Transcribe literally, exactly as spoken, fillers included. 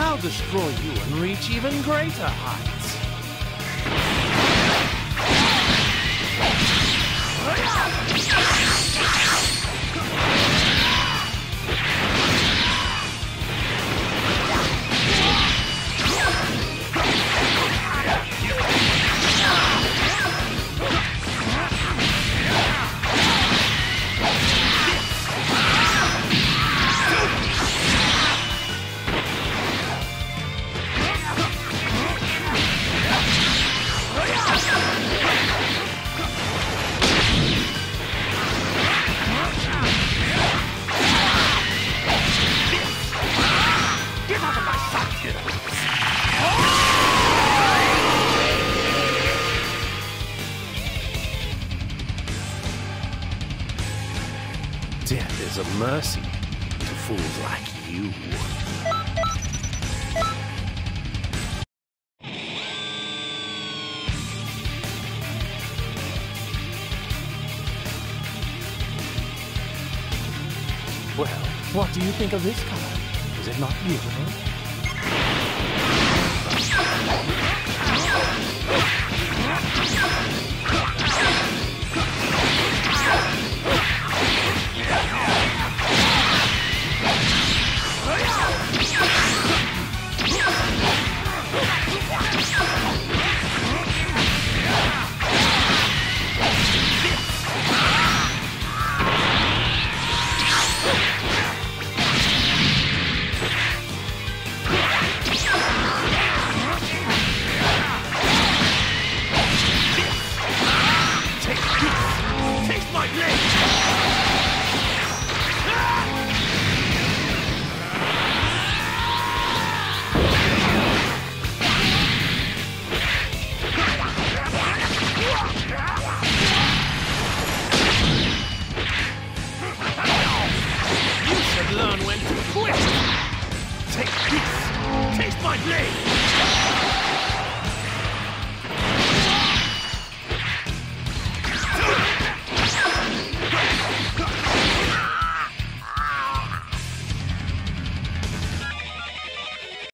I'll destroy you and reach even greater heights. Death is a mercy to fools like you. Well, what do you think of this color? Is it not beautiful? Learn when to quit! Take this! Taste my blade!